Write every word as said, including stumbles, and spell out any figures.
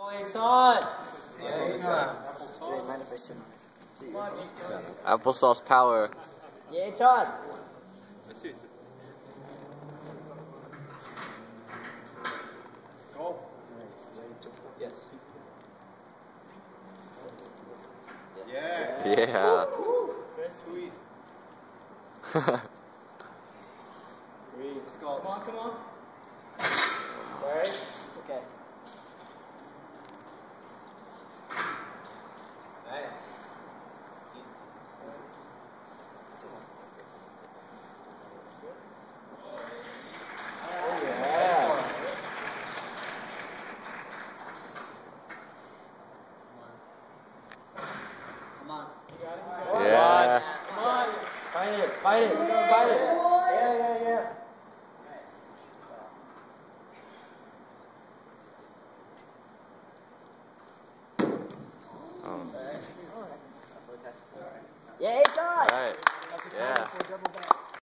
It's on. Yeah, it's on. Do you mind if I sit on it? Applesauce power. Yeah, it's on. Go. Yes. Yeah. Yeah. Very sweet. Breathe. Let's go. Come on, come on. Alright. Okay. Nice. Oh, yeah. Come on. You got it? Yeah. Come on. Fight it. Fight it. Fight it. Yeah, yeah, yeah. Oh. Yeah, it's on. All right. Yeah.